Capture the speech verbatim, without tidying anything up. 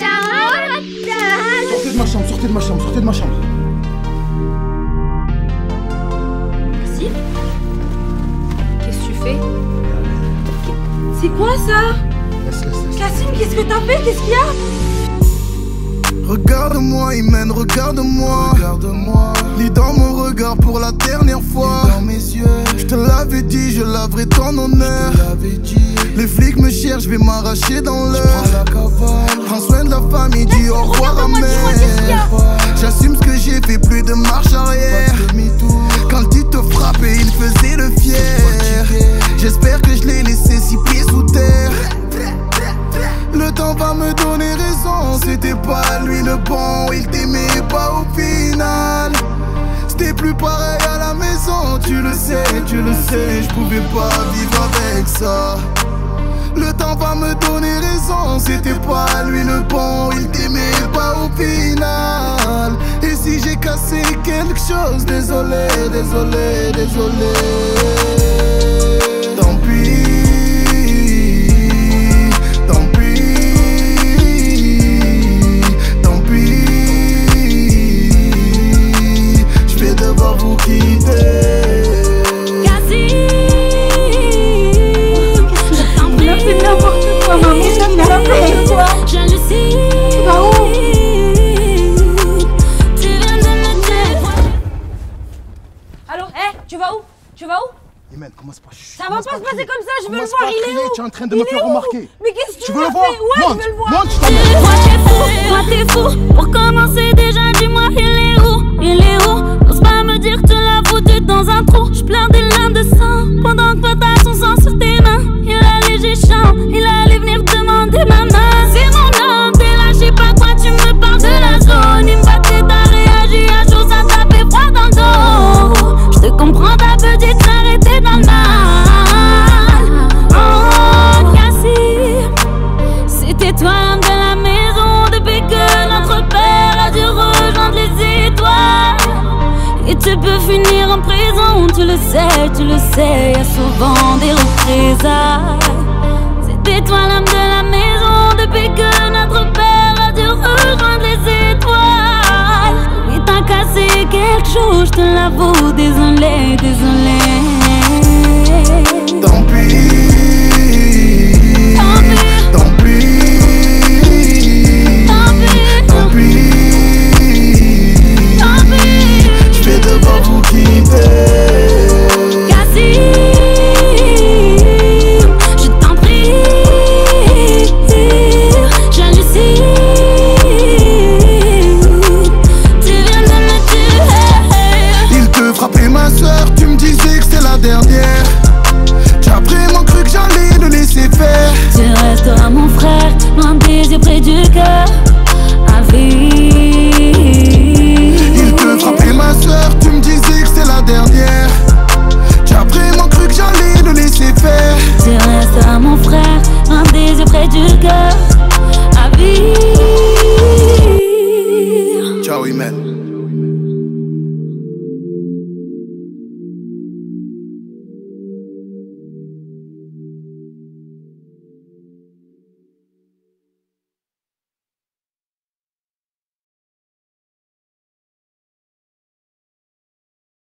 Sortez de ma chambre, sortez de ma chambre, sortez de ma chambre. Cassim? Qu'est-ce que tu fais? C'est quoi ça? Laisse, laisse, laisse. Cassim, qu'est-ce que t'as fait? Qu'est-ce qu'il y a? Regarde-moi, Imen, regarde-moi. Regarde-moi. Lis dans mon regard pour la dernière fois. Lis dans mes yeux. Je te l'avais dit, je laverai ton honneur. Je te l'avais dit. Les flics me cherchent, je vais m'arracher dans l'heure. Prends soin de la famille, dis au revoir à mère. J'assume ce que j'ai fait, plus de marche arrière. Quand il te frappait, il faisait le fier. J'espère que je l'ai laissé six pieds sous terre. Le temps va me donner raison, c'était pas lui le bon, il t'aimait pas au final. C'était plus pareil à la maison, tu le sais, tu le sais, je pouvais pas vivre avec ça. Le temps va me donner raison, c'était pas lui le bon, il t'aimait pas au final. Et si j'ai cassé quelque chose, désolé, désolé, désolé. Tant pis. Vous quitter. Cassim, Il a fait n'importe quoi, maman. Il a fait n'importe quoi. j'hallucine. Tu vas où? Tu viens de me dire. Allô? Hé, tu vas où? Tu vas où? Imen, commence pas. Ça va pas se passer comme ça, je veux le Commence voir, pas à il est crier, où? tu es en train de Il me est faire où? remarquer. Mais qu'est-ce que Tu tu veux m'as le voir? fait? Ouais, Monte, je veux le voir. monte, je t'emmène. Toi t'es fou, toi t'es fou. Pour commencer déjà, dis-moi il est où? Il est où? N'ose pas me dire que tu l'as foutu dans un trou. Je pleure des larmes de sang pendant que toi t'as son sang sur tes mains. Il allait géchant, il allait venir demander ma main. C'est mon homme, t'es là, je sais pas quoi, tu me parles de la zone. Il me battait, t'as réagi à chaud, ça t'a fait froid dans le dos. Je te comprends, ta petite sœur était dans le mal. Oh, Cassim, c'était toi l'homme de la maison depuis que notre père a dû rejoindre les étoiles. Et tu peux finir en prison, tu le sais, tu le sais, y a souvent des représailles. C'était toi l'homme de la maison depuis que notre père a dû rejoindre les étoiles. Et t'as cassé quelque chose, je te l'avoue, désolé, désolé.